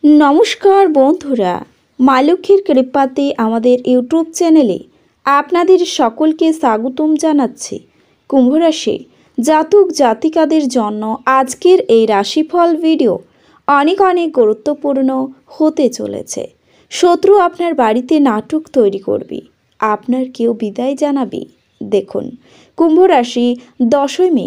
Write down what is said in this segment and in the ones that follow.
নমস্কার বন্ধুরা, মা লক্ষ্মীর কৃপাতে আমাদের ইউটিউব চ্যানেলে আপনাদের সকলকে স্বাগতম জানাচ্ছি। কুম্ভ রাশি জাতক জাতিকাদের জন্য আজকের এই রাশিফল ভিডিও অনেক গুরুত্বপূর্ণ হতে চলেছে। শত্রু আপনার বাড়িতে নাটক তৈরি করবে, আপনার কেউ বিদায় জানাবে। দেখুন, কুম্ভ রাশি 10ই মে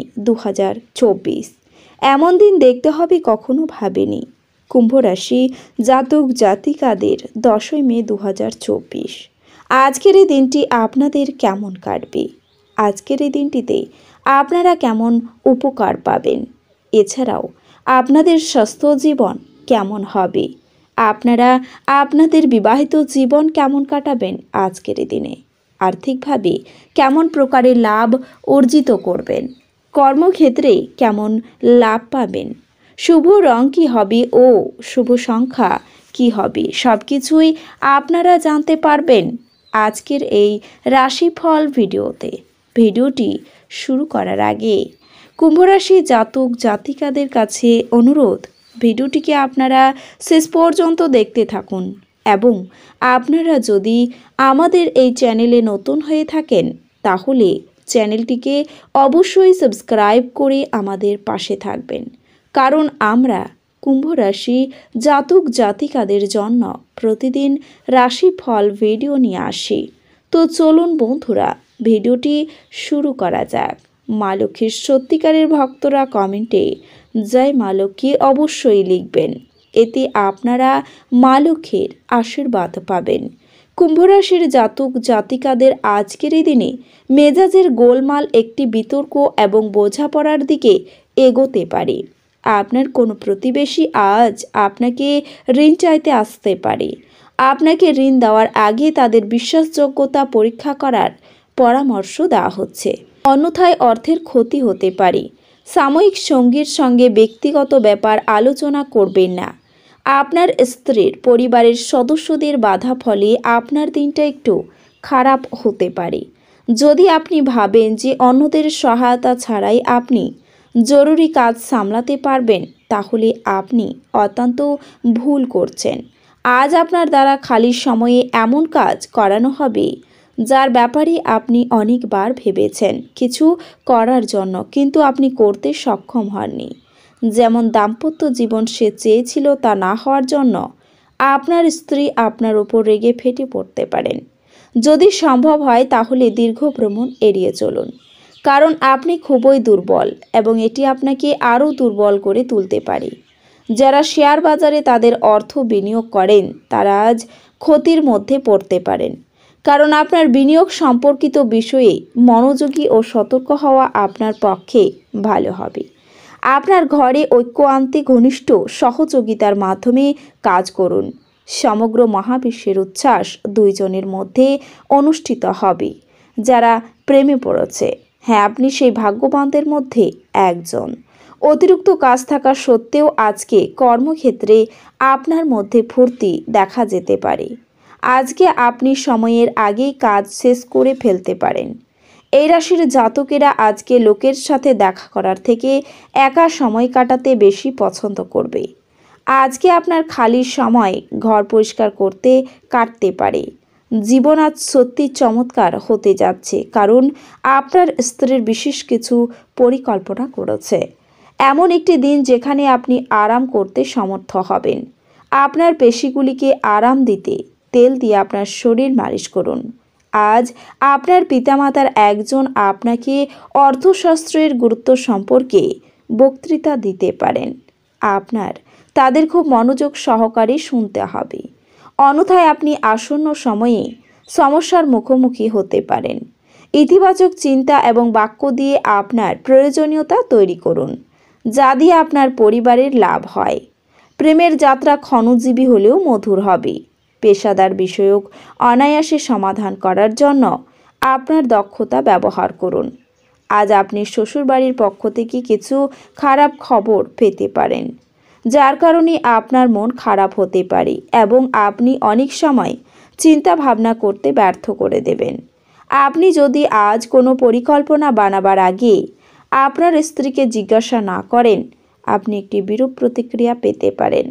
2024 এমন দিন দেখতে হবে কখনো ভাবেনি। কুম্ভ রাশি জাতক জাতিকাদের 10ই মে 2024 আজকের এই দিনটি আপনাদের কেমন কাটবে, আজকের এই দিনটিতে আপনারা কেমন উপকার পাবেন, এছাড়াও আপনাদের স্বাস্থ্য জীবন কেমন হবে, আপনারা আপনাদের বিবাহিত জীবন কেমন কাটাবেন, আজকের এই দিনে আর্থিকভাবে কেমন প্রকারের লাভ অর্জিত করবেন, কর্মক্ষেত্রে কেমন লাভ পাবেন, শুভ রং কী হবে ও শুভ সংখ্যা কী হবে, সব কিছুই আপনারা জানতে পারবেন আজকের এই রাশিফল ভিডিওতে। ভিডিওটি শুরু করার আগে কুম্ভরাশি জাতক জাতিকাদের কাছে অনুরোধ, ভিডিওটিকে আপনারা শেষ পর্যন্ত দেখতে থাকুন এবং আপনারা যদি আমাদের এই চ্যানেলে নতুন হয়ে থাকেন তাহলে চ্যানেলটিকে অবশ্যই সাবস্ক্রাইব করে আমাদের পাশে থাকবেন, কারণ আমরা কুম্ভ রাশি জাতক জাতিকাদের জন্য প্রতিদিন রাশিফল ভিডিও নিয়ে আসি। তো চলুন বন্ধুরা, ভিডিওটি শুরু করা যাক। মা লক্ষ্মীর সত্যিকারের ভক্তরা কমেন্টে জয় মা লক্ষ্মী অবশ্যই লিখবেন, এতে আপনারা মা লক্ষ্মীর আশীর্বাদ পাবেন। কুম্ভ রাশির জাতক জাতিকাদের আজকের এই দিনে মেজাজের গোলমাল একটি বিতর্ক এবং বোঝাপড়ার দিকে এগোতে পারে। আপনার কোনো প্রতিবেশী আজ আপনাকে ঋণ চাইতে আসতে পারে। আপনাকে ঋণ দেওয়ার আগে তাদের বিশ্বাসযোগ্যতা পরীক্ষা করার পরামর্শ দেওয়া হচ্ছে, অন্যথায় অর্থের ক্ষতি হতে পারে। সাময়িক সঙ্গীর সঙ্গে ব্যক্তিগত ব্যাপার আলোচনা করবেন না। আপনার স্ত্রীর পরিবারের সদস্যদের বাধা ফলে আপনার দিনটা একটু খারাপ হতে পারে। যদি আপনি ভাবেন যে অন্যদের সহায়তা ছাড়াই আপনি জরুরি কাজ সামলাতে পারবেন, তাহলে আপনি অত্যন্ত ভুল করছেন। আজ আপনার দ্বারা খালি সময়ে এমন কাজ করানো হবে যার ব্যাপারে আপনি অনেকবার ভেবেছেন কিছু করার জন্য, কিন্তু আপনি করতে সক্ষম হননি। যেমন দাম্পত্য জীবন সে চেয়েছিল তা না হওয়ার জন্য আপনার স্ত্রী আপনার উপর রেগে ফেটে পড়তে পারেন। যদি সম্ভব হয় তাহলে দীর্ঘ ভ্রমণ এড়িয়ে চলুন, কারণ আপনি খুবই দুর্বল এবং এটি আপনাকে আরও দুর্বল করে তুলতে পারে। যারা শেয়ার বাজারে তাদের অর্থ বিনিয়োগ করেন তারা আজ ক্ষতির মধ্যে পড়তে পারেন, কারণ আপনার বিনিয়োগ সম্পর্কিত বিষয়ে মনোযোগী ও সতর্ক হওয়া আপনার পক্ষে ভালো হবে। আপনার ঘরে ঐক্য আনতে ঘনিষ্ঠ সহযোগিতার মাধ্যমে কাজ করুন। সমগ্র মহাবিশ্বের উচ্ছ্বাস দুইজনের মধ্যে অনুষ্ঠিত হবে। যারা প্রেমে পড়েছে, হ্যাঁ, আপনি সেই ভাগ্যবানদের মধ্যে একজন। অতিরিক্ত কাজ থাকা সত্ত্বেও আজকে কর্মক্ষেত্রে আপনার মধ্যে ফুর্তি দেখা যেতে পারে। আজকে আপনি সময়ের আগেই কাজ শেষ করে ফেলতে পারেন। এই রাশির জাতকেরা আজকে লোকের সাথে দেখা করার থেকে একা সময় কাটাতে বেশি পছন্দ করবে। আজকে আপনার খালি সময় ঘর পরিষ্কার করতে কাটতে পারে। জীবন আজ সত্যি চমৎকার হতে যাচ্ছে, কারণ আপনার স্ত্রীর বিশেষ কিছু পরিকল্পনা করেছে। এমন একটি দিন যেখানে আপনি আরাম করতে সমর্থ হবেন। আপনার পেশিগুলিকে আরাম দিতে তেল দিয়ে আপনার শরীর মালিশ করুন। আজ আপনার পিতামাতার একজন আপনাকে অর্থশাস্ত্রের গুরুত্ব সম্পর্কে বক্তৃতা দিতে পারেন। আপনার তাদের খুব মনোযোগ সহকারে শুনতে হবে, অন্যথায় আপনি আসন্ন সময়ে সমস্যার মুখোমুখি হতে পারেন। ইতিবাচক চিন্তা এবং বাক্য দিয়ে আপনার প্রয়োজনীয়তা তৈরি করুন, যা দিয়ে আপনার পরিবারের লাভ হয়। প্রেমের যাত্রা ক্ষণজীবী হলেও মধুর হবে। পেশাদার বিষয়ক অনায়াসে সমাধান করার জন্য আপনার দক্ষতা ব্যবহার করুন। আজ আপনি শ্বশুরবাড়ির পক্ষ থেকে কিছু খারাপ খবর পেতে পারেন, যার কারণে আপনার মন খারাপ হতে পারে এবং আপনি অনেক সময় চিন্তা ভাবনা করতে ব্যর্থ করে দেবেন। আপনি যদি আজ কোনো পরিকল্পনা বানাবার আগে আপনার স্ত্রীকে জিজ্ঞাসা না করেন, আপনি একটি বিরূপ প্রতিক্রিয়া পেতে পারেন।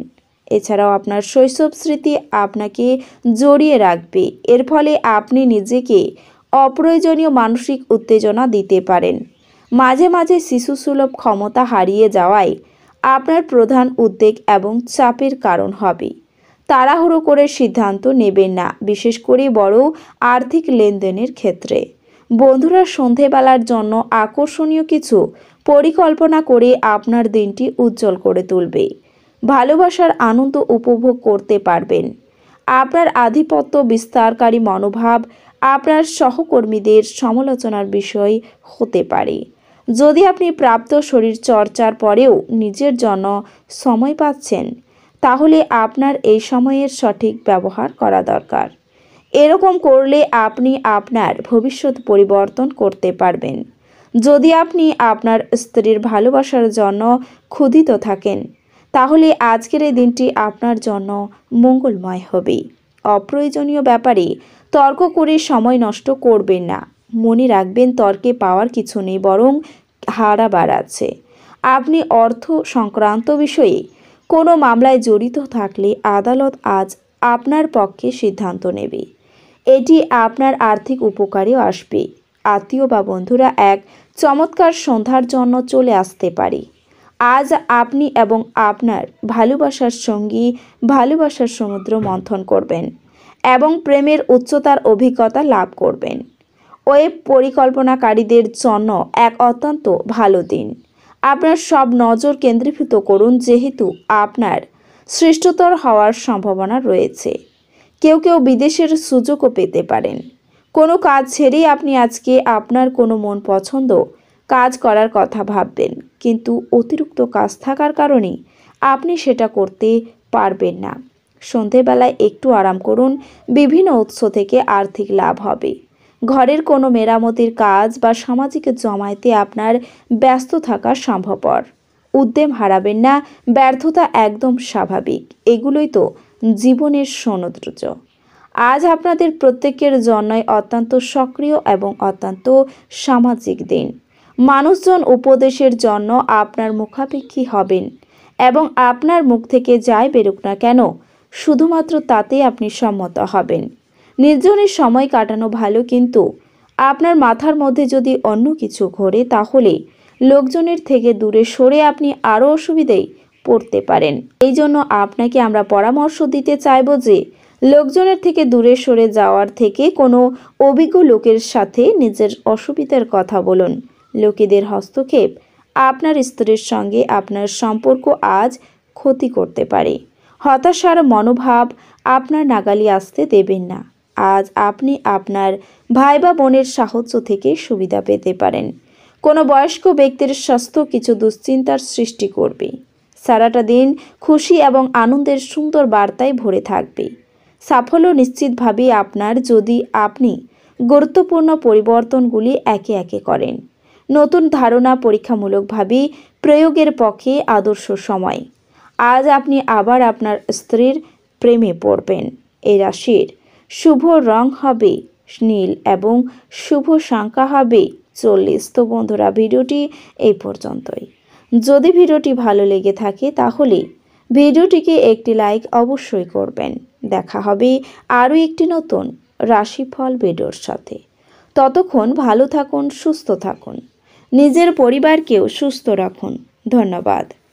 এছাড়াও আপনার শৈশব স্মৃতি আপনাকে জড়িয়ে রাখবে। এর ফলে আপনি নিজেকে অপ্রয়োজনীয় মানসিক উত্তেজনা দিতে পারেন। মাঝে মাঝে শিশুসুলভ ক্ষমতা হারিয়ে যাওয়ায় আপনার প্রধান উদ্বেগ এবং চাপের কারণ হবে। তাড়াহুড়ো করে সিদ্ধান্ত নেবেন না, বিশেষ করে বড় আর্থিক লেনদেনের ক্ষেত্রে। বন্ধুরা সন্ধেবেলার জন্য আকর্ষণীয় কিছু পরিকল্পনা করে আপনার দিনটি উজ্জ্বল করে তুলবে। ভালোবাসার আনন্দ উপভোগ করতে পারবেন। আপনার আধিপত্য বিস্তারকারী মনোভাব আপনার সহকর্মীদের সমালোচনার বিষয় হতে পারে। যদি আপনি প্রাপ্ত শরীর চর্চার পরেও নিজের জন্য সময় পাচ্ছেন, তাহলে আপনার এই সময়ের সঠিক ব্যবহার করা দরকার। এরকম করলে আপনি আপনার ভবিষ্যৎ পরিবর্তন করতে পারবেন। যদি আপনি আপনার স্ত্রীর ভালোবাসার জন্য ক্ষুধিত থাকেন, তাহলে আজকের এই দিনটি আপনার জন্য মঙ্গলময় হবে। অপ্রয়োজনীয় ব্যাপারে তর্ক করে সময় নষ্ট করবেন না। মনে রাখবেন, তর্কে পাওয়ার কিছু নেই, বরং হারাবার আছে। আপনি অর্থ সংক্রান্ত বিষয়ে কোনো মামলায় জড়িত থাকলে আদালত আজ আপনার পক্ষে সিদ্ধান্ত নেবে। এটি আপনার আর্থিক উপকারেও আসবে। আত্মীয় বা বন্ধুরা এক চমৎকার সন্ধ্যার জন্য চলে আসতে পারে। আজ আপনি এবং আপনার ভালোবাসার সঙ্গী ভালোবাসার সমুদ্র মন্থন করবেন এবং প্রেমের উচ্চতার অভিজ্ঞতা লাভ করবেন। ওয়েব পরিকল্পনাকারীদের জন্য এক অত্যন্ত ভালো দিন। আপনার সব নজর কেন্দ্রীভূত করুন, যেহেতু আপনার শ্রেষ্ঠতর হওয়ার সম্ভাবনা রয়েছে। কেউ কেউ বিদেশের সুযোগও পেতে পারেন। কোনো কাজ ছেড়েই আপনি আজকে আপনার কোনো মন পছন্দ কাজ করার কথা ভাববেন, কিন্তু অতিরিক্ত কাজ থাকার কারণে আপনি সেটা করতে পারবেন না। সন্ধেবেলায় একটু আরাম করুন, বিভিন্ন উৎস থেকে আর্থিক লাভ হবে। ঘরের কোনো মেরামতির কাজ বা সামাজিক জমায়েতে আপনার ব্যস্ত থাকা সম্ভবপর। উদ্যম হারাবেন না, ব্যর্থতা একদম স্বাভাবিক, এগুলোই তো জীবনের সৌন্দর্য। আজ আপনাদের প্রত্যেকের জন্যই অত্যন্ত সক্রিয় এবং অত্যন্ত সামাজিক দিন। মানুষজন উপদেশের জন্য আপনার মুখাপেক্ষী হবেন এবং আপনার মুখ থেকে যাই বেরুক না কেন, শুধুমাত্র তাতেই আপনি সম্মত হবেন। নির্জনের সময় কাটানো ভালো, কিন্তু আপনার মাথার মধ্যে যদি অন্য কিছু ঘোরে, তাহলে লোকজনের থেকে দূরে সরে আপনি আরও অসুবিধায় পড়তে পারেন। এই জন্য আপনাকে আমরা পরামর্শ দিতে চাইব যে লোকজনের থেকে দূরে সরে যাওয়ার থেকে কোনো অভিজ্ঞ লোকের সাথে নিজের অসুবিধার কথা বলুন। লোকেদের হস্তক্ষেপ আপনার স্ত্রীর সঙ্গে আপনার সম্পর্ক আজ ক্ষতি করতে পারে। হতাশার মনোভাব আপনার নাগালে আসতে দেবেন না। আজ আপনি আপনার ভাই বা বোনের সাহায্য থেকে সুবিধা পেতে পারেন। কোনো বয়স্ক ব্যক্তির স্বাস্থ্য কিছু দুশ্চিন্তার সৃষ্টি করবে। সারাটা দিন খুশি এবং আনন্দের সুন্দর বার্তায় ভরে থাকবে। সাফল্য নিশ্চিতভাবেই আপনার, যদি আপনি গুরুত্বপূর্ণ পরিবর্তনগুলি একে একে করেন। নতুন ধারণা পরীক্ষামূলকভাবে প্রয়োগের পক্ষে আদর্শ সময়। আজ আপনি আবার আপনার স্ত্রীর প্রেমে পড়বেন। এই রাশির শুভ রং হবে নীল এবং শুভ সংখ্যা হবে 40। তো বন্ধুরা, ভিডিওটি এই পর্যন্তই। যদি ভিডিওটি ভালো লেগে থাকে তাহলে ভিডিওটিকে একটি লাইক অবশ্যই করবেন। দেখা হবে আরও একটি নতুন রাশিফল ভিডিওর সাথে। ততক্ষণ ভালো থাকুন, সুস্থ থাকুন, নিজের পরিবারকেও সুস্থ রাখুন। ধন্যবাদ।